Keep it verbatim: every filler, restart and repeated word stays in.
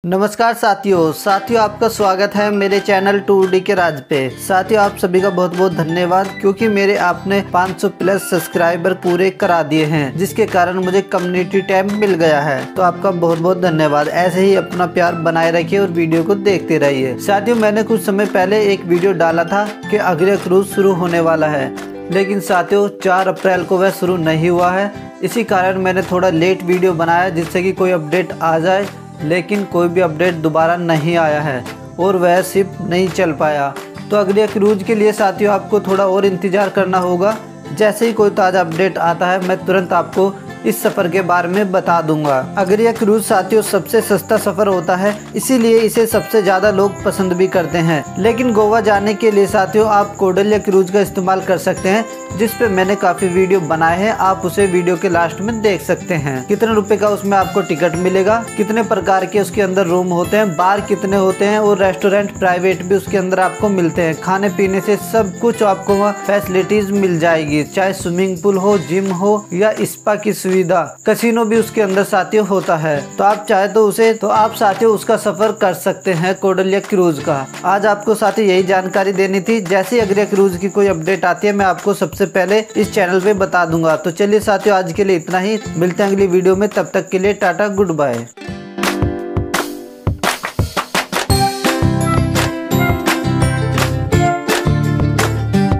नमस्कार साथियों साथियों आपका स्वागत है मेरे चैनल टू डी के राज पे। साथियों आप सभी का बहुत बहुत धन्यवाद, क्योंकि मेरे आपने पाँच सौ प्लस सब्सक्राइबर पूरे करा दिए हैं, जिसके कारण मुझे कम्युनिटी टैब मिल गया है। तो आपका बहुत बहुत धन्यवाद। ऐसे ही अपना प्यार बनाए रखिए और वीडियो को देखते रहिए। साथियों मैंने कुछ समय पहले एक वीडियो डाला था कि अगले क्रूज शुरू होने वाला है, लेकिन साथियों चार अप्रैल को वह शुरू नहीं हुआ है। इसी कारण मैंने थोड़ा लेट वीडियो बनाया, जिससे कि कोई अपडेट आ जाए, लेकिन कोई भी अपडेट दोबारा नहीं आया है और वह शिप नहीं चल पाया। तो अगले क्रूज के लिए साथियों आपको थोड़ा और इंतज़ार करना होगा। जैसे ही कोई ताज़ा अपडेट आता है मैं तुरंत आपको इस सफ़र के बारे में बता दूंगा। अगर यह क्रूज साथियों सबसे सस्ता सफ़र होता है, इसीलिए इसे सबसे ज़्यादा लोग पसंद भी करते हैं। लेकिन गोवा जाने के लिए साथियों आप कौडल्या क्रूज का इस्तेमाल कर सकते हैं, जिस पे मैंने काफ़ी वीडियो बनाए हैं। आप उसे वीडियो के लास्ट में देख सकते हैं। कितने रुपए का उसमें आपको टिकट मिलेगा, कितने प्रकार के उसके अंदर रूम होते हैं, बार कितने होते हैं और रेस्टोरेंट प्राइवेट भी उसके अंदर आपको मिलते हैं। खाने पीने से सब कुछ आपको वहाँ फैसिलिटीज मिल जाएगी, चाहे स्विमिंग पूल हो, जिम हो या स्पा की सुविधा। कैसीनो भी उसके अंदर साथियों होता है। तो आप चाहे तो उसे तो आप साथियों उसका सफर कर सकते हैं कौडल्या क्रूज का। आज आपको साथियों यही जानकारी देनी थी। जैसे ही अगले क्रूज की कोई अपडेट आती है मैं आपको सबसे पहले इस चैनल पे बता दूंगा। तो चलिए साथियों आज के लिए इतना ही, मिलते हैं अगली वीडियो में। तब तक के लिए टाटा, गुड बाय।